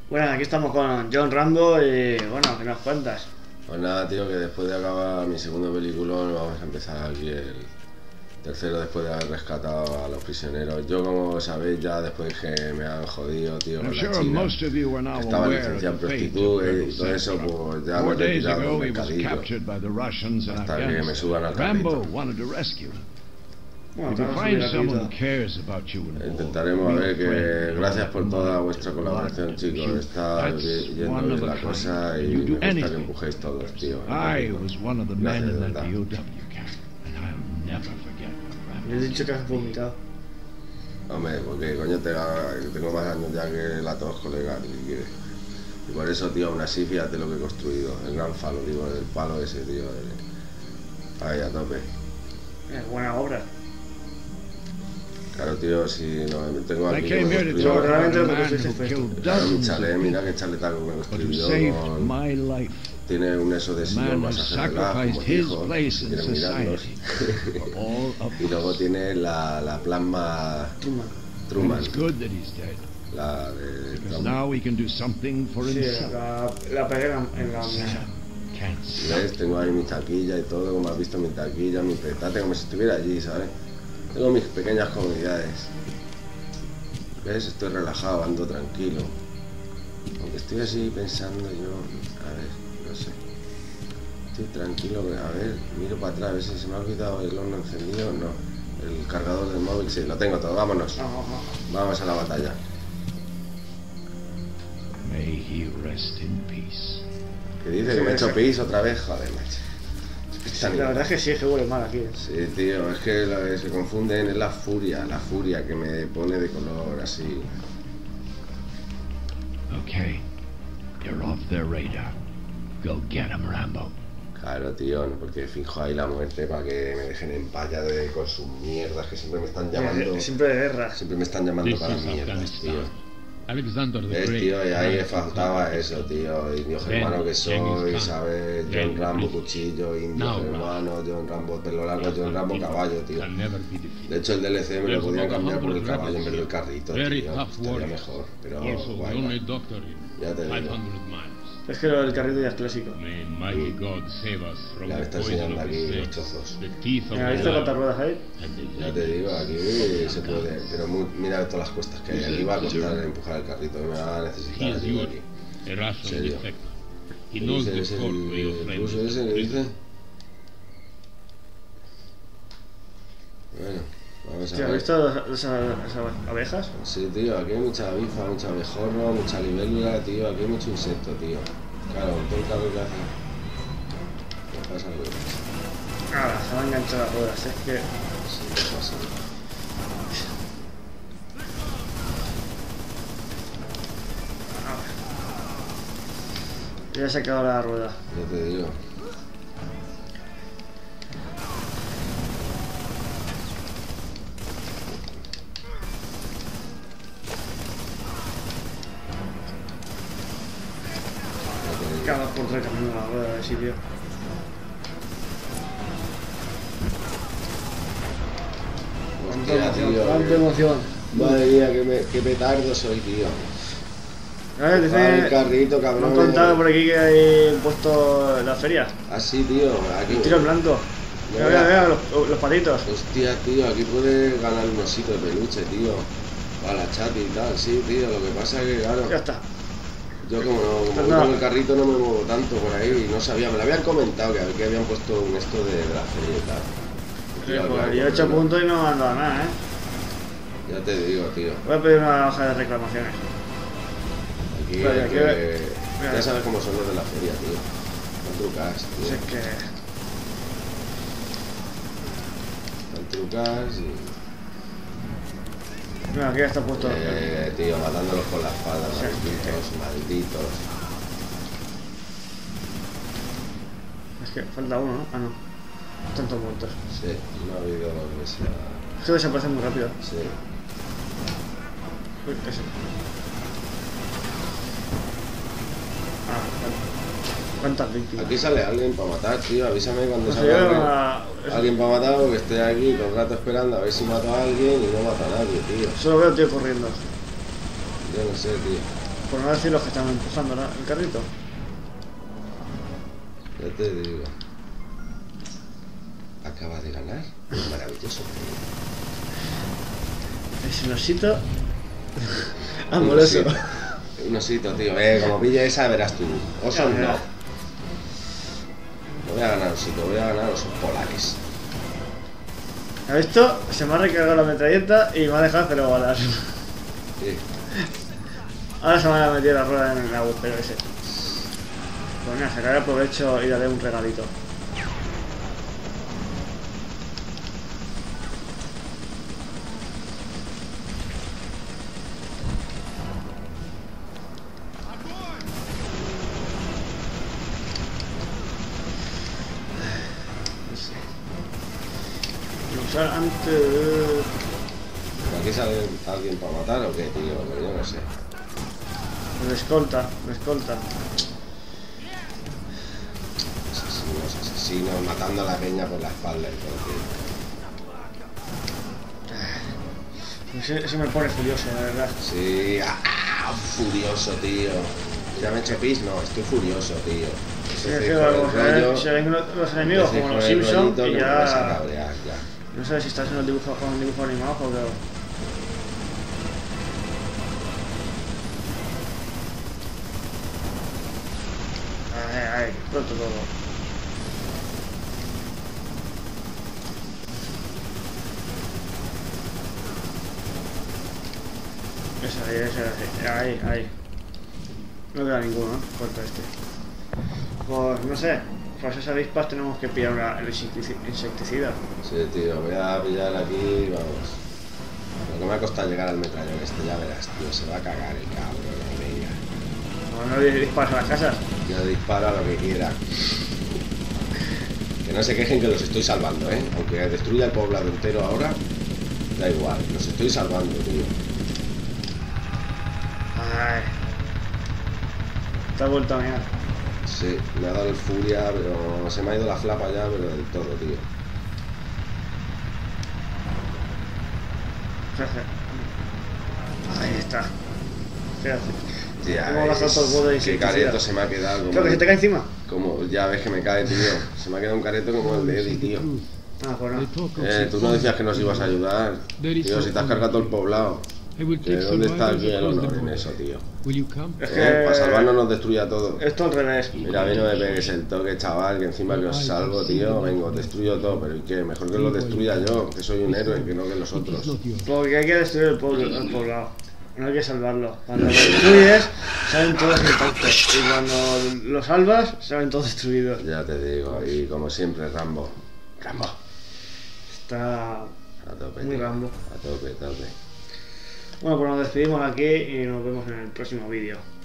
Bueno, aquí estamos con John Rambo y bueno, ¿qué nos cuentas? Pues nada, tío, que después de acabar mi segundo peliculón vamos a empezar aquí el tercero después de haber rescatado a los prisioneros. Yo, como sabéis, ya después que me han jodido, tío, con la china, que estaba licenciado en prostituta y todo eso, pues ya me he retirado del mercadillo hasta que me suban al carrito. Bueno, vamos a subir rapidito. Intentaremos, a ver, que gracias por toda vuestra colaboración, chicos. Está yendo bien la cosa y me gusta que empujéis todos, tío. Gracias, de verdad. Le he dicho que has vomitado. Hombre, porque coño tengo más años ya que la tos, colega, ¿qué quieres? Y por eso, tío, aún así, fíjate lo que he construido. El gran falo, digo, el palo ese, tío. Ahí, a tope. Es buena obra. Claro, tío, si no tengo aquí que me Yo realmente lo que construyo. tú hiciste esto. Claro, mi chalet, mira qué chaletaco me construyó con... Tiene un eso de sillón masaje relaj, como dijo, si quieren mirarlos. Y luego tiene la plasma Truman. La de Sí, la pegué en la mesa. ¿Ves? Tengo ahí mi taquilla y todo, como has visto, mi taquilla, mi petate, como si estuviera allí, ¿sabes? Tengo mis pequeñas comodidades. ¿Ves? Estoy relajado, ando tranquilo. Aunque estoy así pensando yo, a ver, no sé. Estoy tranquilo, a ver, miro para atrás, a ver si se me ha olvidado el horno encendido. No, el cargador del móvil, sí, lo tengo todo, vámonos. Vamos a la batalla. ¿Qué dice? ¿Que me he hecho pis otra vez? Joder, macho. Sí, la verdad es que sí, es que huele mal aquí. Sí, tío, es que lo que se confunden es la furia que me pone de color así. Okay, you're off their radar. Go get 'em, Rambo. Claro, tío, no, porque finjo ahí la muerte para que me dejen en paz ya con sus mierdas, que siempre me están llamando. Siempre de guerra. Siempre me están llamando para mierdas, tío. ¿Ves, tío? Y ahí faltaba eso, tío. Indio germano que soy, ¿sabes? John Rambo cuchillo, indio germano, John Rambo pelo largo, John Rambo caballo, tío. De hecho, el DLC me lo podían cambiar por el caballo en vez del carrito, tío. Estaría mejor, pero guay. Ya te digo. Es que el carrito ya es clásico. Ya me está enseñando aquí los trozos. Mira, ¿viste cuántas ruedas hay? Ya te digo, aquí se puede. Pero mira todas las cuestas que hay. Aquí va a costar empujar el carrito. Me va a necesitar aquí. ¿En serio? ¿Qué dice? ¿Es el ruso ese que dice? Bueno, vamos a Tío, ¿has ver. visto esas abejas? Sí, tío, aquí hay mucha avispa, mucha abejorro, mucha libélula, tío. Aquí hay mucho insecto, tío. Claro, todo el calor que hace. ¿Qué pasa? ¿Qué pasa? Nada, se me han enganchado las ruedas, es que... Sí, ¿qué pasa? Ya se ha quedado la rueda. Ya te digo. Cada por tres cambiando la rueda de sitio. Hostia, tío. Cuánta emoción. Madre mía, qué petardo soy, tío. ¿Sabes? El Dice... carrito, Me cabrón. han contado por aquí que hay puesto la feria. Así, tío. Aquí. El tiro en blanco. Mira, mira, mira, los palitos. Hostia, tío, aquí puedes ganar un osito de peluche, tío. Para la chat y tal, sí, tío. Lo que pasa es que, claro, Ya está. yo como voy con el carrito no me muevo tanto por ahí y no sabía. Me lo habían comentado que habían puesto un esto de la feria y tal. Tío, Pues claro, yo he hecho puntos y no me han dado nada, Ya te digo, tío. Voy a pedir una hoja de reclamaciones. Aquí, Vale, aquí ya sabes cómo son los de la feria, tío. Están trucadas, tío. Pues es que... Están trucadas y... Mira, aquí ya está puesto. Tío, matándolos con la espada, Sí. malditos. Es que falta uno, ¿no? Ah, no. Están todos muertos. Sí, no ha habido lo que sea. Esto desaparece muy rápido. Sí. Uy, ese. Ah, vale. ¿Cuántas víctimas? Aquí sale alguien para matar, tío. Avísame cuando No sé, salga alguien para matar, porque estoy aquí todo el rato esperando a ver si mato a alguien y no mato a nadie, tío. Solo veo tío corriendo. Yo no sé, tío. Por no decir los que están empujando el carrito. Ya te digo. Acaba de ganar. Maravilloso. Es un osito amoroso. Un osito, tío. Como pille esa, verás tú. Osos no. No voy a ganar osito, voy a ganar osos polares. ¿Has visto? Se me ha recargado la metralleta y me ha dejado 0 balas. Sí. Ahora se me ha metido la rueda en el agujero ese. Pues nada, sacaré provecho y daré un regalito. Usar antes. ¿Aquí sale alguien para matar o qué, tío? Yo no sé. Me escolta, me escolta. Asesinos, matando a la peña por la espalda y todo, tío. Eso me pone furioso, la verdad. Sí, furioso, tío. ¿Ya me he hecho pis? No, estoy furioso, tío. Se ven los enemigos como los Simpsons y ya... No sé si estás en el dibujo, con un dibujo animado o qué. Ay, pronto todo. Ahí. No queda ninguno, ¿no? Corta este. Pues no sé, para esas avispas tenemos que pillar el insecticida. Sí, tío, voy a pillar aquí, vamos. Lo que me ha costado llegar al metrallón este, ya verás, tío, se va a cagar el cabrón, venga. No le disparas a las casas. Yo disparo a lo que quiera. Que no se quejen que los estoy salvando, ¿eh? Aunque destruya el poblado entero ahora, da igual, los estoy salvando, tío. Ay. Te has vuelto a mirar. Sí, me ha dado el furia, pero se me ha ido la flapa ya, pero del todo, tío. Ahí está. Fíjate. Tía, ¿Cómo baja todo el borde de qué careto se me ha quedado. Como creo que se te cae encima. Como, ya ves que me cae, tío. Se me ha quedado un careto como el de Eddie, tío. Ah, pues no. Tú no decías que nos ibas a ayudar. Tío, si te has cargado todo el poblado. ¿Dónde está aquí el honor en eso, tío? Es que... Para salvarnos nos destruye a todos. Esto al revés. Mira, a mí no me pegues el toque, chaval, que encima que os salvo, tío. Vengo, destruyo todo, pero ¿y qué? Mejor que lo destruya yo, que soy un héroe, que no que los otros. Porque hay que destruir el poblado. No hay que salvarlo. Cuando lo destruyes, salen todos intactos. Y cuando lo salvas, salen todos destruidos. Ya te digo, y como siempre, Rambo. Está A tope, muy tío. Rambo. A tope. Bueno, pues nos despedimos aquí y nos vemos en el próximo vídeo.